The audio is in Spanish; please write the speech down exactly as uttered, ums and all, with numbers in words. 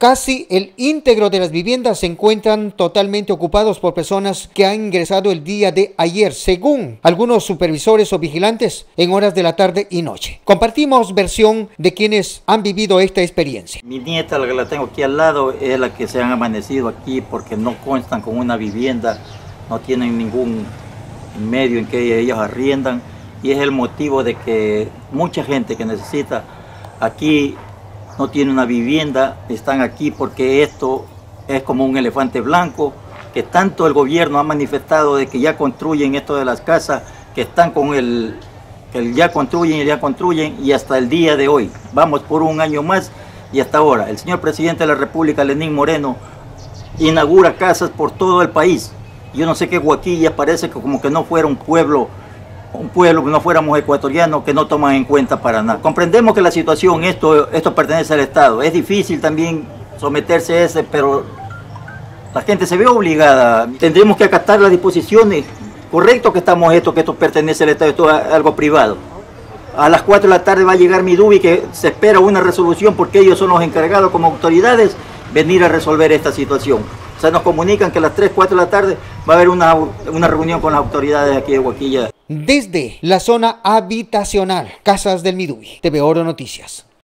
Casi el íntegro de las viviendas se encuentran totalmente ocupados por personas que han ingresado el día de ayer, según algunos supervisores o vigilantes, en horas de la tarde y noche. Compartimos versión de quienes han vivido esta experiencia. Mi nieta, la que la tengo aquí al lado, es la que se han amanecido aquí porque no constan con una vivienda, no tienen ningún medio en que ellos arriendan, y es el motivo de que mucha gente que necesita aquí no tiene una vivienda, están aquí porque esto es como un elefante blanco, que tanto el gobierno ha manifestado de que ya construyen esto de las casas, que están con el, que ya construyen y ya construyen, y hasta el día de hoy, vamos por un año más, y hasta ahora, el señor presidente de la República, Lenín Moreno, inaugura casas por todo el país. Yo no sé qué Guaquilla, parece que como que no fuera un pueblo, un pueblo que no fuéramos ecuatorianos, que no toman en cuenta para nada. Comprendemos que la situación, esto, esto pertenece al Estado. Es difícil también someterse a ese, pero la gente se ve obligada. Tendremos que acatar las disposiciones. Correcto que estamos esto, que esto pertenece al Estado, esto es algo privado. A las cuatro de la tarde va a llegar Midubi, que se espera una resolución porque ellos son los encargados como autoridades venir a resolver esta situación. O sea, nos comunican que a las tres, cuatro de la tarde va a haber una, una reunión con las autoridades aquí de Guaquilla. Desde la zona habitacional, Casas del Midubi, T V Oro Noticias.